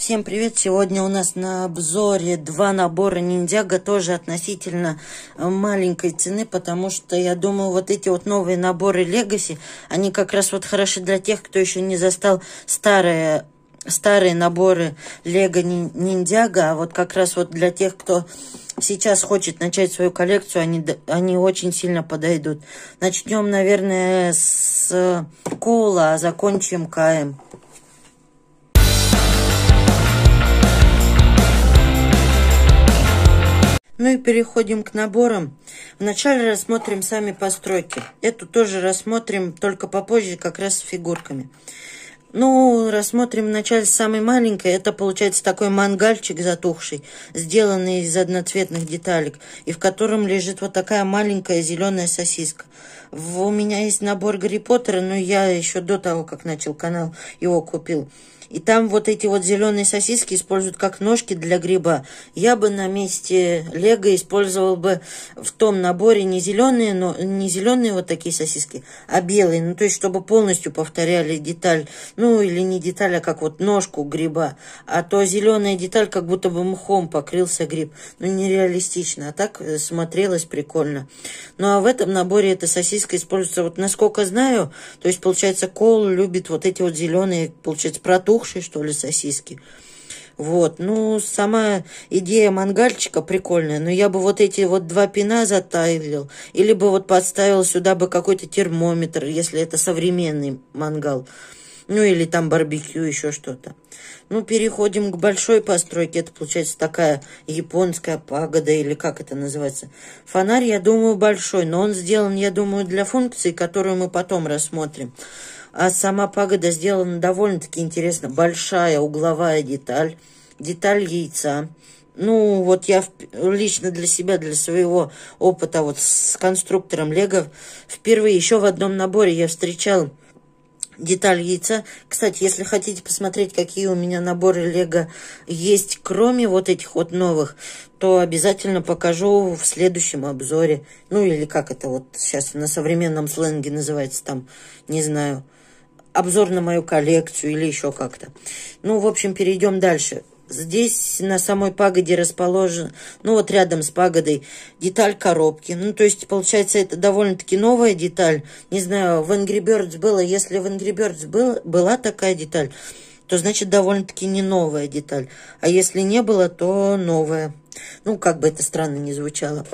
Всем привет! Сегодня у нас на обзоре два набора ниндзяго, тоже относительно маленькой цены, потому что я думаю, вот эти вот новые наборы Legacy, они как раз вот хороши для тех, кто еще не застал старые наборы Лего ниндзяго, а вот как раз вот для тех, кто сейчас хочет начать свою коллекцию, они очень сильно подойдут. Начнем, наверное, с Коула, а закончим КМ. Ну и переходим к наборам. Вначале рассмотрим сами постройки. Эту тоже рассмотрим, только попозже, как раз с фигурками. Ну, рассмотрим вначале самый маленький. Это получается такой мангальчик затухший, сделанный из одноцветных деталек, и в котором лежит вот такая маленькая зеленая сосиска. У меня есть набор Гарри Поттера, но я еще до того, как начал канал, его купил. И там вот эти вот зеленые сосиски используют как ножки для гриба. Я бы на месте Лего использовал бы в том наборе не зеленые вот такие сосиски, а белые. Ну, то есть, чтобы полностью повторяли деталь. Ну, или не деталь, а как вот ножку гриба. А то зеленая деталь, как будто бы мхом покрылся гриб. Ну, нереалистично. А так смотрелось прикольно. Ну, а в этом наборе эта сосиска используется, вот насколько знаю, то есть, получается, Коул любит вот эти вот зеленые, получается, протухшие, что ли, сосиски. Вот, ну, сама идея мангальчика прикольная, но я бы вот эти вот два пина затайлил, или бы вот подставил сюда бы какой-то термометр, если это современный мангал. Ну, или там барбекю, еще что-то. Ну, переходим к большой постройке. Это, получается, такая японская пагода, или как это называется. Фонарь, я думаю, большой, но он сделан, я думаю, для функции, которую мы потом рассмотрим. А сама пагода сделана довольно-таки интересно. Большая угловая деталь яйца. Ну, вот я лично для себя, для своего опыта вот с конструктором Лего впервые еще в одном наборе я встречал деталь яйца. Кстати, если хотите посмотреть, какие у меня наборы Лего есть, кроме вот этих вот новых, то обязательно покажу в следующем обзоре. Ну, или как это вот сейчас на современном сленге называется там, не знаю, обзор на мою коллекцию или еще как-то. Ну, в общем, перейдем дальше. Здесь на самой пагоде расположен, ну вот рядом с пагодой, деталь коробки. Ну, то есть, получается, это довольно-таки новая деталь. Не знаю, в Angry Birds было, если в Angry Birds была такая деталь, то значит довольно-таки не новая деталь. А если не было, то новая. Ну, как бы это странно не звучало.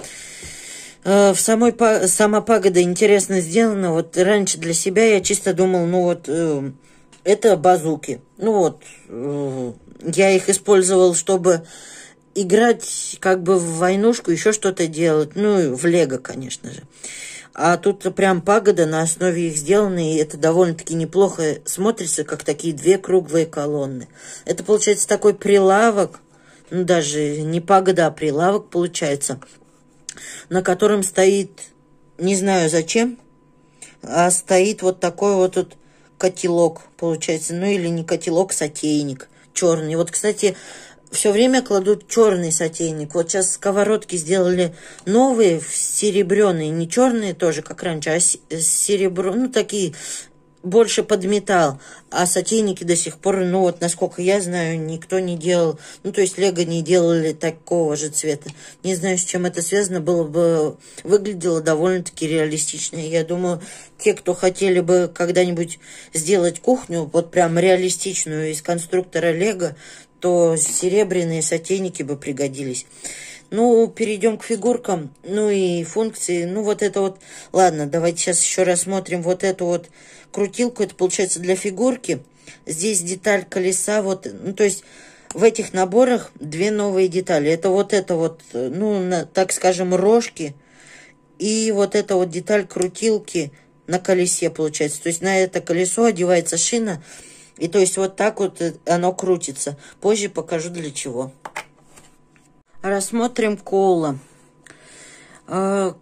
Сама пагода интересно сделана. Вот раньше для себя я чисто думал, ну вот, это базуки. Ну вот, я их использовал, чтобы играть как бы в войнушку, еще что-то делать. Ну, в Лего, конечно же. А тут прям пагода на основе их сделана, и это довольно-таки неплохо смотрится, как такие две круглые колонны. Это получается такой прилавок, ну даже не пагода, а прилавок получается, на котором стоит, не знаю зачем, а стоит вот такой вот тут котелок, получается. Ну или не котелок, сотейник черный. Вот, кстати, все время кладут черный сотейник. Вот сейчас сковородки сделали новые, серебряные, не черные тоже, как раньше, а серебро, ну такие больше под металл, а сотейники до сих пор, ну вот, насколько я знаю, никто не делал, ну, то есть Лего не делали такого же цвета. Не знаю, с чем это связано, выглядело довольно-таки реалистично. Я думаю, те, кто хотели бы когда-нибудь сделать кухню, вот прям реалистичную из конструктора Лего, то серебряные сотейники бы пригодились. Ну, перейдем к фигуркам, ну и функции. Ну, вот это вот, ладно, давайте сейчас еще рассмотрим вот эту вот крутилку. Это получается для фигурки. Здесь деталь колеса, вот, ну, то есть в этих наборах две новые детали. Это вот, ну, так скажем, рожки. И вот эта вот деталь крутилки на колесе, получается. То есть на это колесо одевается шина. И то есть вот так вот оно крутится. Позже покажу для чего. Рассмотрим Коула.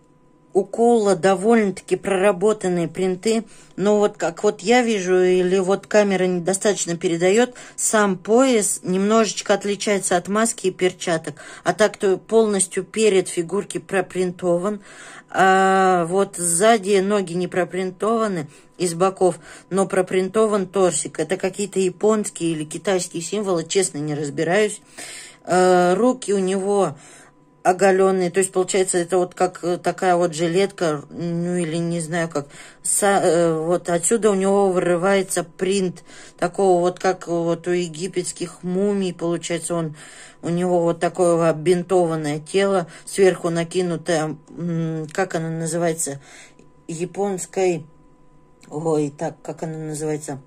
у Кола довольно-таки проработанные принты, но вот как вот я вижу, или вот камера недостаточно передает, сам пояс немножечко отличается от маски и перчаток, а так-то полностью перед фигурки пропринтован, а вот сзади ноги не пропринтованы из боков, но пропринтован торсик. Это какие-то японские или китайские символы, честно не разбираюсь. Руки у него оголенные, то есть получается это вот как такая вот жилетка, ну или не знаю как, вот отсюда у него вырывается принт такого вот как вот у египетских мумий, получается у него вот такое оббинтованное тело, сверху накинутое, как она называется, японской, ой, так, как она называется,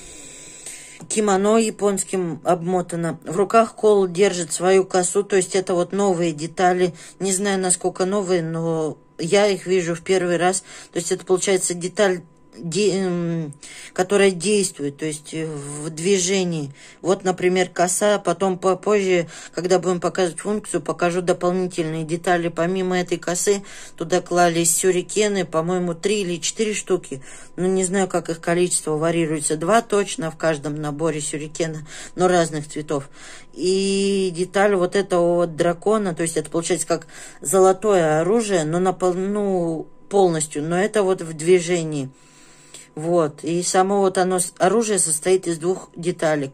кимоно японским обмотано. В руках Кол держит свою косу, то есть это вот новые детали. Не знаю, насколько новые, но я их вижу в первый раз. То есть это получается деталь, которая действует, то есть в движении. Вот, например, коса. Потом попозже, когда будем показывать функцию, покажу дополнительные детали. Помимо этой косы туда клались сюрикены, по-моему, 3 или 4 штуки. Ну, не знаю, как их количество варьируется. 2 точно в каждом наборе сюрикена, но разных цветов. И деталь вот этого вот дракона, то есть это получается как золотое оружие, но полностью, но это вот в движении. Вот, и само вот оно, оружие состоит из 2 деталек.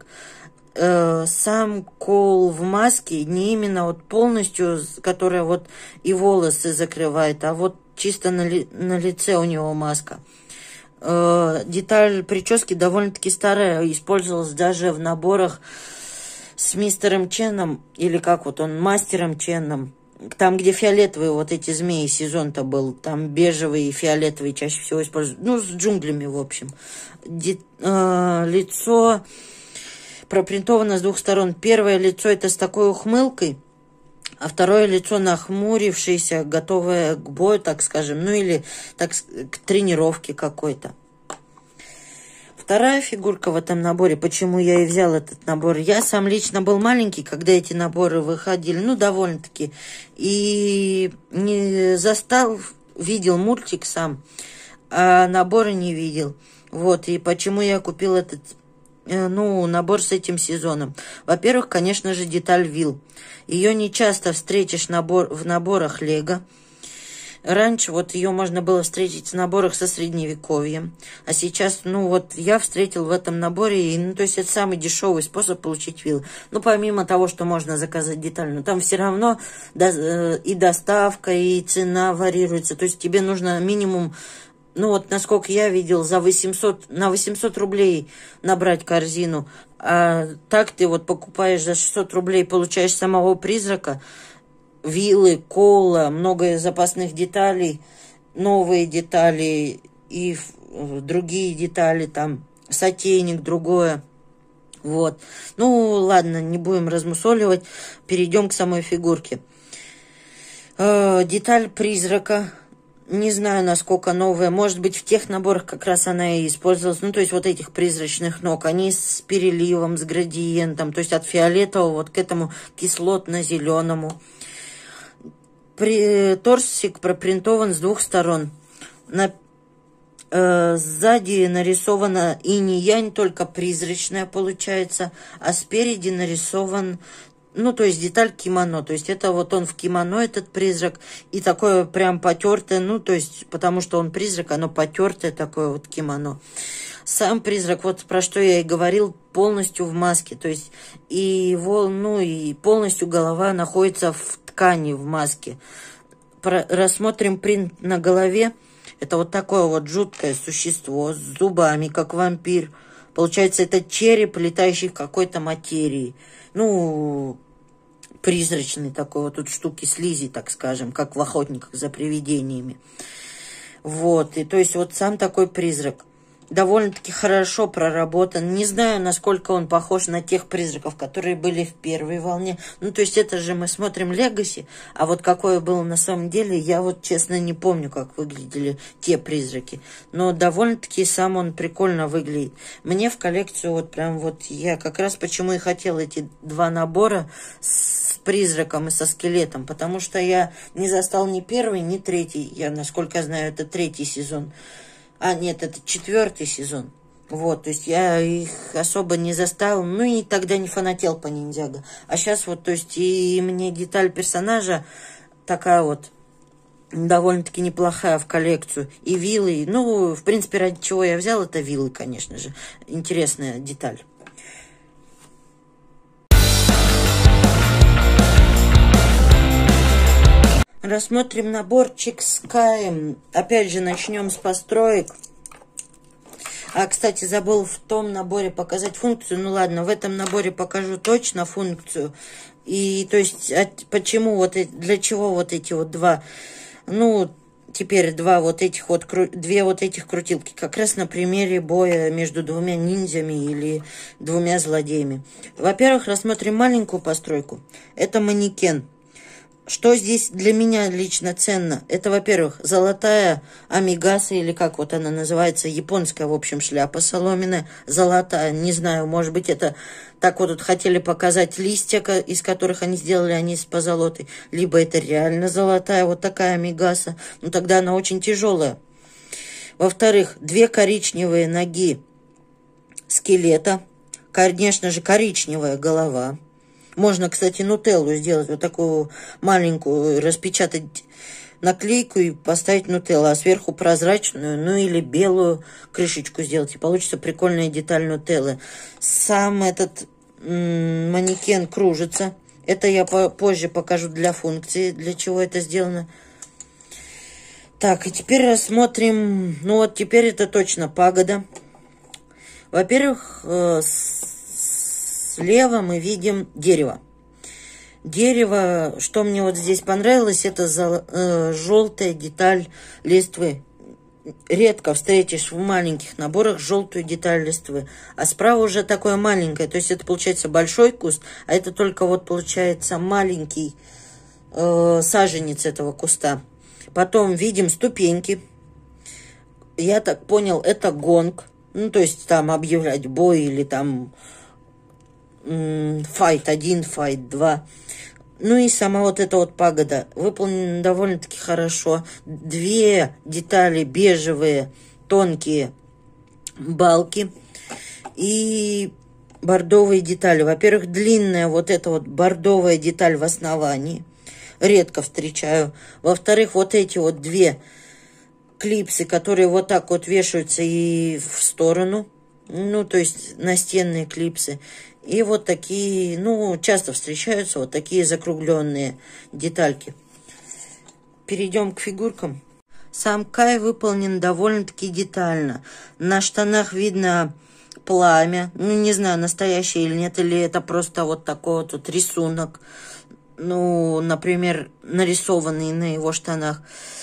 Сам Кол в маске не именно вот полностью, которая вот и волосы закрывает, а вот чисто на лице у него маска. Деталь прически довольно-таки старая, использовалась даже в наборах с мистером Ченом, или как вот он, мастером Ченом. Там, где фиолетовые вот эти змеи, сезон-то был, там бежевые и фиолетовые чаще всего используют. Ну, с джунглями, в общем. Лицо пропринтовано с 2 сторон. Первое лицо это с такой ухмылкой, а второе лицо нахмурившееся, готовое к бою, так скажем, ну или так, к тренировке какой-то. Вторая фигурка в этом наборе, почему я и взял этот набор. Я сам лично был маленький, когда эти наборы выходили, ну, довольно-таки. И не застал, видел мультик сам, а наборы не видел. Вот, и почему я купил этот, набор с этим сезоном. Во-первых, конечно же, деталь вилл. Ее не часто встретишь в наборах Лего. Раньше вот ее можно было встретить в наборах со средневековьем, а сейчас, вот я встретил в этом наборе, то есть это самый дешевый способ получить виллы. Ну, помимо того, что можно заказать деталь, но там все равно и доставка, и цена варьируется, то есть тебе нужно минимум, насколько я видел, на 800 рублей набрать корзину, а так ты вот покупаешь за 600 рублей, получаешь самого призрака, виллы, Кола, много запасных деталей, новые детали и другие детали, там, сотейник, другое. Вот. Ладно, не будем размусоливать, перейдем к самой фигурке. Деталь призрака, не знаю, насколько новая, может быть, в тех наборах как раз она и использовалась, то есть вот этих призрачных ног, они с переливом, с градиентом, то есть от фиолетового вот к этому кислотно-зеленому. Торсик пропринтован с 2 сторон. Сзади нарисована инь-янь, только призрачная получается, а спереди нарисован, то есть деталь кимоно. То есть это вот он в кимоно, этот призрак, и такое прям потертое, то есть потому что он призрак, оно потертое такое вот кимоно. Сам призрак, вот про что я и говорил, полностью в маске, то есть и его, и полностью голова находится в ткани, в маске. Рассмотрим принт на голове. Это вот такое вот жуткое существо с зубами, как вампир. Получается, это череп, летающий в какой-то материи. Призрачный такой вот тут штуки слизи, так скажем, как в «Охотниках за привидениями». Вот, и то есть вот сам такой призрак. довольно-таки хорошо проработан. Не знаю, насколько он похож на тех призраков, которые были в первой волне. Ну, то есть это же мы смотрим Legacy, а вот какое было на самом деле, я вот честно не помню, как выглядели те призраки. Но довольно-таки сам он прикольно выглядит. Мне в коллекцию вот прям вот я как раз почему и хотела эти два набора с призраком и со скелетом, потому что я не застал ни первый, ни третий. Я, насколько знаю, это третий сезон. А, нет, это 4-й сезон. Вот, то есть я их особо не застал, ну и тогда не фанател по ниндзяго. А сейчас вот, то есть и мне деталь персонажа такая вот довольно-таки неплохая в коллекцию. И виллы, ну, в принципе, ради чего я взял, это виллы, конечно же. Интересная деталь. Рассмотрим наборчик Sky. Опять же, начнем с построек. А, кстати, забыл в том наборе показать функцию. Ну ладно, в этом наборе покажу точно функцию. И то есть, почему вот, для чего вот эти вот два, ну, теперь две вот этих крутилки. Как раз на примере боя между двумя ниндзями или двумя злодеями. Во-первых, рассмотрим маленькую постройку. Это манекен. Что здесь для меня лично ценно? Это, во-первых, золотая амигаса, или как вот она называется, японская, в общем, шляпа соломенная, золотая, не знаю, может быть, это так вот хотели показать листья, из которых они сделали, они из позолоты, либо это реально золотая вот такая амигаса, но тогда она очень тяжелая. Во-вторых, две коричневые ноги скелета, конечно же, коричневая голова. Можно, кстати, нутеллу сделать, вот такую маленькую, распечатать наклейку и поставить нутеллу, а сверху прозрачную, ну или белую крышечку сделать, и получится прикольная деталь нутеллы. Сам этот манекен кружится. Это я позже покажу для функции, для чего это сделано. Так, и теперь рассмотрим, ну вот теперь это точно пагода. Во-первых, слева мы видим дерево. Дерево, что мне вот здесь понравилось, это желтая деталь листвы. Редко встретишь в маленьких наборах желтую деталь листвы. А справа уже такое маленькое. То есть это получается большой куст, а это только вот получается маленький саженец этого куста. Потом видим ступеньки. Я так понял, это гонг. Ну, то есть там объявлять бой или там файт 1, файт 2. Ну и сама вот эта вот пагода выполнена довольно-таки хорошо. Две детали бежевые, тонкие балки и бордовые детали. Во-первых, длинная вот эта вот бордовая деталь в основании. Редко встречаю. Во-вторых, вот эти вот две клипсы, которые вот так вот вешаются и в сторону. Ну, то есть настенные клипсы. И вот такие, ну, часто встречаются вот такие закругленные детальки. Перейдем к фигуркам. Сам Кай выполнен довольно-таки детально. На штанах видно пламя. Ну, не знаю, настоящее или нет, или это просто вот такой вот тут рисунок. Ну, например, нарисованный на его штанах.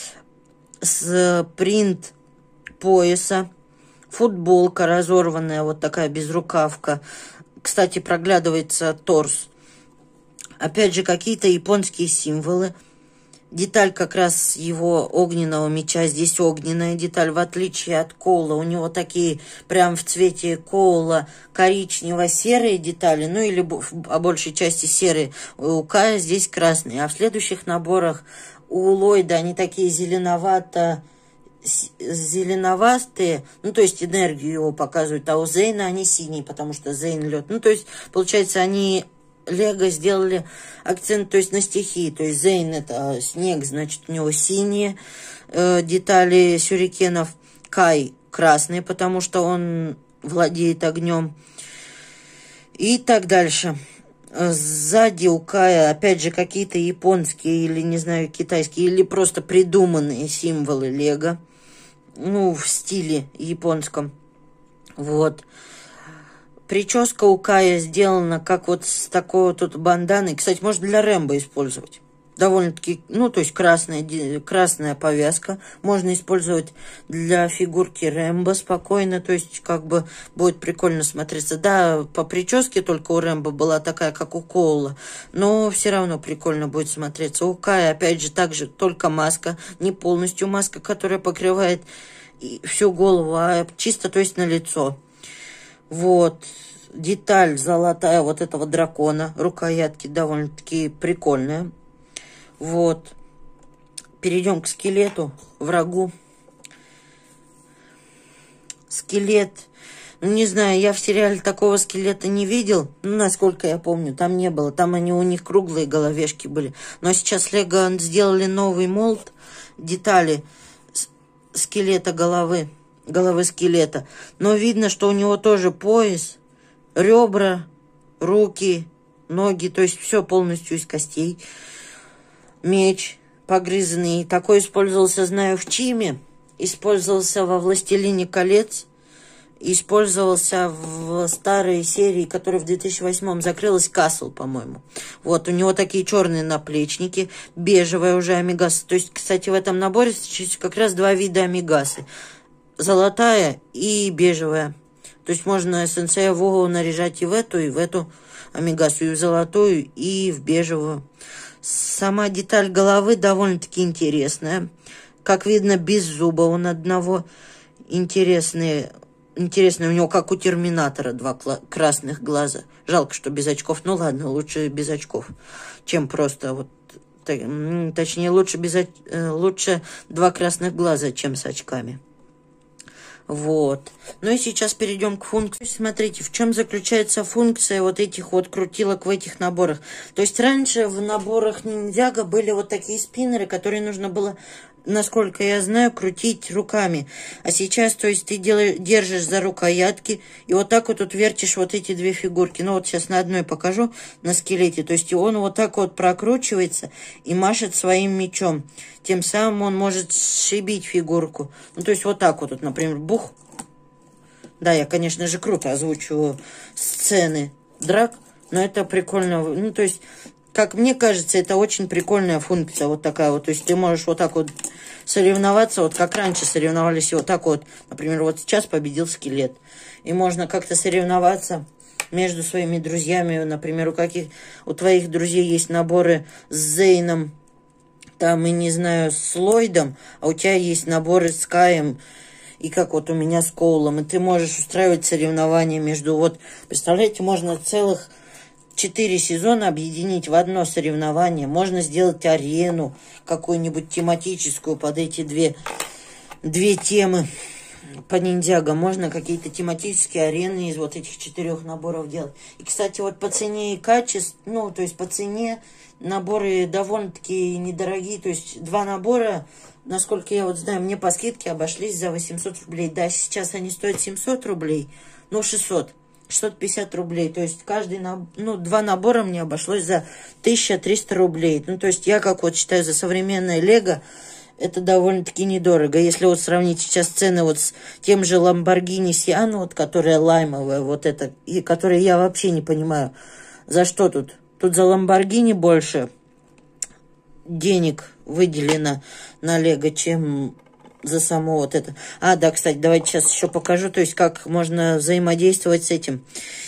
С принт пояса. Футболка разорванная, вот такая безрукавка. Кстати, проглядывается торс. Опять же, какие-то японские символы. Деталь как раз его огненного меча. Здесь огненная деталь, в отличие от Коула. У него такие прям в цвете Коула коричнево-серые детали. Ну или по большей части серые. У Кая здесь красные. А в следующих наборах у Ллойда они такие зеленоватые, ну, то есть энергию его показывают, а у Зейна они синие, потому что Зейн лед. Ну, то есть, получается, они, Лего, сделали акцент, то есть, на стихии. То есть, Зейн это снег, значит, у него синие детали сюрикенов. Кай красные, потому что он владеет огнем. И так дальше. Сзади у Кая, опять же, какие-то японские или, не знаю, китайские, или просто придуманные символы Лего. Ну, в стиле японском. Вот. Прическа у Кая сделана как вот с такой вот тут банданой. Кстати, можно для Рэмбо использовать. довольно-таки, ну, то есть красная повязка. Можно использовать для фигурки Рэмбо спокойно, то есть как бы будет прикольно смотреться. Да, по прическе только у Рэмбо была такая, как у Коула, но все равно прикольно будет смотреться. У Кая, опять же, также только маска, не полностью маска, которая покрывает всю голову, а чисто, то есть на лицо. Вот. Деталь золотая вот этого дракона, рукоятки довольно-таки прикольная. Вот. Перейдем к скелету, врагу. Скелет. Ну, не знаю, я в сериале такого скелета не видел. Ну, насколько я помню, там не было. Там у них круглые головешки были. Но сейчас Лего сделали новый молд, детали скелета головы скелета. Но видно, что у него тоже пояс, ребра, руки, ноги. То есть все полностью из костей. Меч погрызанный. Такой использовался, знаю, в Чиме. Использовался во «Властелине колец». Использовался в старой серии, которая в 2008-м закрылась, «Касл», по-моему. Вот, у него такие черные наплечники. Бежевая уже амигаса. То есть, кстати, в этом наборе встречаются как раз два вида амигасы. Золотая и бежевая. То есть, можно сенсея Вогу наряжать и в эту амигасу, и в золотую, и в бежевую. Сама деталь головы довольно-таки интересная. Как видно, без зуба он одного. Интересный у него, как у Терминатора, два красных глаза. Жалко, что без очков. Ну ладно, лучше без очков, чем просто вот... Точнее, лучше два красных глаза, чем с очками. Вот. Ну и сейчас перейдем к функции. Смотрите, в чем заключается функция вот этих вот крутилок в этих наборах. То есть раньше в наборах ниндзяго были вот такие спиннеры, которые нужно было, насколько я знаю, крутить руками. А сейчас, то есть ты держишь за рукоятки и вот так вот тут вертишь вот эти две фигурки. Ну вот сейчас на одной покажу, на скелете. То есть он вот так вот прокручивается и машет своим мечом. Тем самым он может сшибить фигурку. Ну то есть вот так вот, например, бух. Да, я, конечно же, круто озвучиваю сцены драк, но это прикольно. Ну то есть... Как мне кажется, это очень прикольная функция, вот такая вот. То есть ты можешь вот так вот соревноваться, вот как раньше соревновались, и вот так вот. Например, вот сейчас победил скелет. И можно как-то соревноваться между своими друзьями. Например, у твоих друзей есть наборы с Зейном, там, и не знаю, с Ллойдом, а у тебя есть наборы с Каем, и как вот у меня с Коулом. И ты можешь устраивать соревнования между... Вот, представляете, можно целых 4 сезона объединить в одно соревнование. Можно сделать арену какую-нибудь тематическую под эти две темы по ниндзяго. Можно какие-то тематические арены из вот этих 4 наборов делать. И, кстати, вот по цене и качеству, ну, то есть по цене наборы довольно-таки недорогие. То есть 2 набора, насколько я вот знаю, мне по скидке обошлись за 800 рублей. Да, сейчас они стоят 700 рублей, ну, 650 рублей. То есть каждый, 2 набора мне обошлось за 1300 рублей. Ну, то есть я, как вот считаю, за современное Лего это довольно-таки недорого. Если вот сравнить сейчас цены вот с тем же Lamborghini Siano, вот, которая лаймовая, вот это, и которая я вообще не понимаю, за что тут. Тут за Lamborghini больше денег выделено на Лего, чем за само вот это. А, да, кстати, давайте сейчас еще покажу, то есть как можно взаимодействовать с этим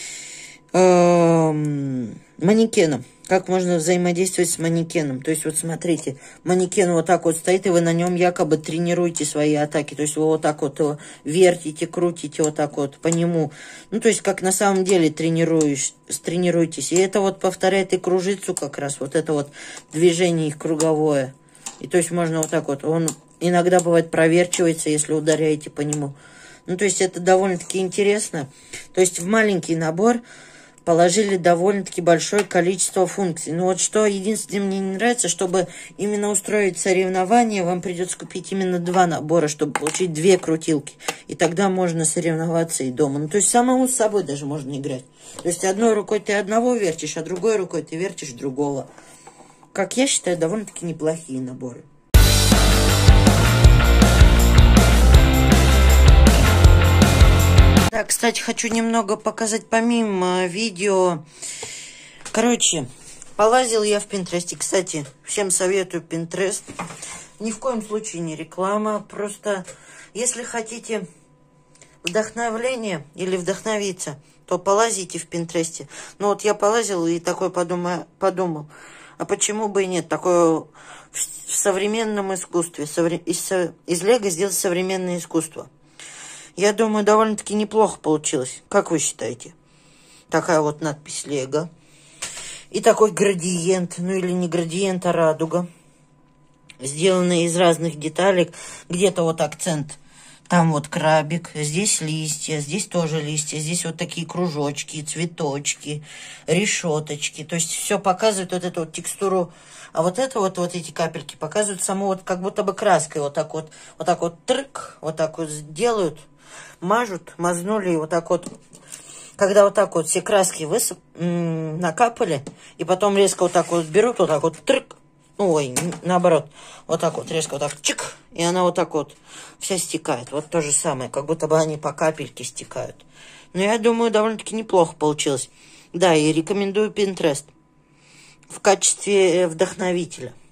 манекеном. Как можно взаимодействовать с манекеном. То есть вот смотрите, манекен вот так вот стоит, и вы на нем якобы тренируете свои атаки. То есть вы вот так вот его вертите, крутите вот так вот по нему. Ну, то есть как на самом деле тренируетесь. И это вот повторяет и кружицу как раз. Вот это вот движение их круговое. И то есть можно вот так вот. Он иногда бывает проверчивается, если ударяете по нему. Ну, то есть это довольно-таки интересно. То есть в маленький набор положили довольно-таки большое количество функций. Но вот что единственное мне не нравится, чтобы именно устроить соревнование, вам придется купить именно 2 набора, чтобы получить 2 крутилки. И тогда можно соревноваться и дома. Ну, то есть самому с собой даже можно играть. То есть одной рукой ты одного вертишь, а другой рукой ты вертишь другого. Как я считаю, довольно-таки неплохие наборы. Да, кстати, хочу немного показать помимо видео. Короче, Полазил я в Пинтересте. Кстати, всем советую Пинтерест. Ни в коем случае не реклама. Просто, если хотите вдохновления или вдохновиться, то полазите в Пинтересте. Ну вот я полазил и такой подумал, а почему бы и нет? Такое в современном искусстве. Из Лего сделать современное искусство. Я думаю, довольно-таки неплохо получилось. Как вы считаете? Такая вот надпись Лего. И такой градиент, ну или не градиент, а радуга. Сделанная из разных деталек. Где-то вот акцент. Там вот крабик, здесь листья, здесь тоже листья, здесь вот такие кружочки, цветочки, решеточки. То есть все показывает вот эту вот текстуру. А вот это вот эти капельки показывают саму вот как будто бы краской. Вот так вот трык, вот так вот делают, мазнули и вот так вот. Когда вот так вот все краски накапали, и потом резко вот так вот берут, вот так вот трык. Ой, наоборот, вот так вот, резко вот так, чик, и она вот так вот вся стекает. Вот то же самое, как будто бы они по капельке стекают. Но я думаю, довольно-таки неплохо получилось. Да, и рекомендую Pinterest в качестве вдохновителя.